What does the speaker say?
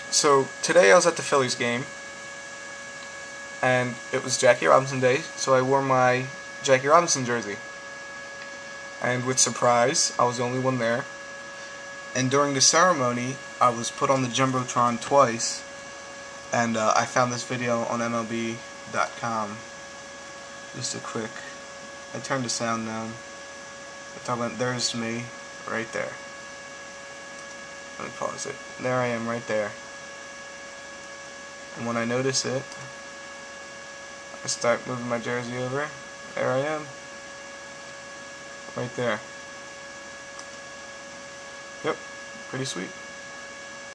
So today I was at the Phillies game, and it was Jackie Robinson Day, so I wore my Jackie Robinson jersey. And with surprise, I was the only one there. And during the ceremony, I was put on the Jumbo-Tron twice, and I found this video on MLB.com. Just a quick. I turned the sound down. I thought, about, there's me, right there. Let me pause it. There I am, right there. And when I notice it, I start moving my jersey over. There I am. Right there. Yep, pretty sweet.